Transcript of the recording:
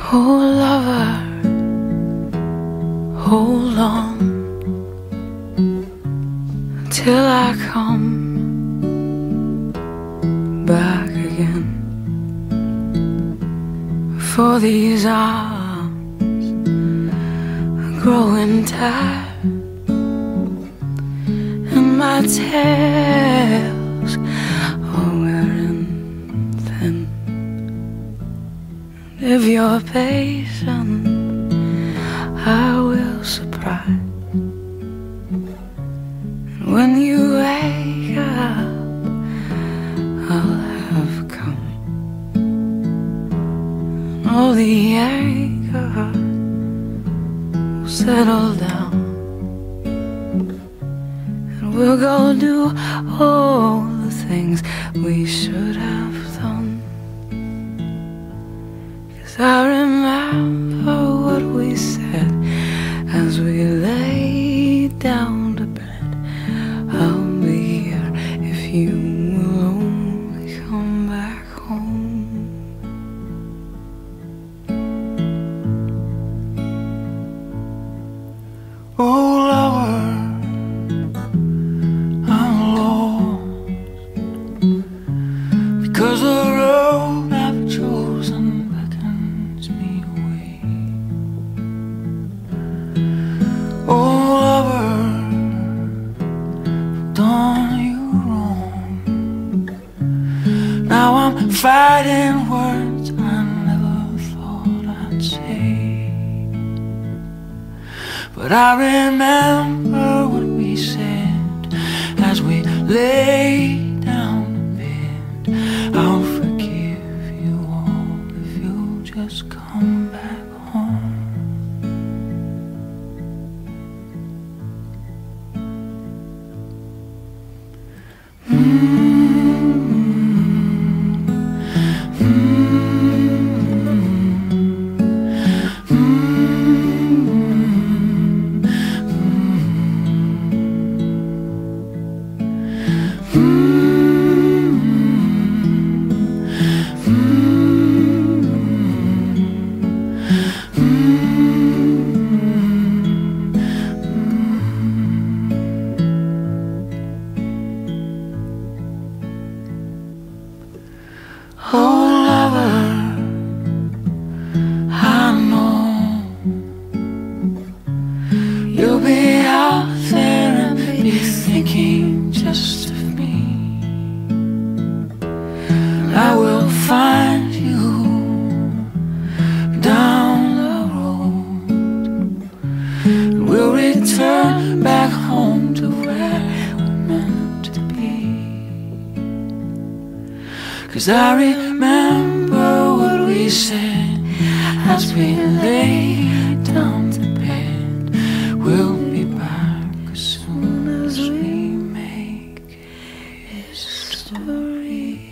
Oh lover, hold on till I come back again. For these arms are growing tired, and my tails are wearing thin. If you're patient, I will surprise. And when you wake up, I'll have come. And all the anger will settle down, and we'll go do all the things we should have done. I remember what we said as we lay down to bed. I'll be here if you will only come back home. Oh lover, I'm lost because the road I've chosen me away. Oh lover, I've done you wrong. Now I'm fighting words I never thought I'd say. But I remember what we said as we lay down in bed. I'll forgive you all if you'll just come back home. Oh lover, I know you'll be out there and be thinking just of me. I will find you down the road. We'll return back home to where we're meant to be. 'Cause I remember what we said as we lay down to bed. We'll be back as soon as we make history.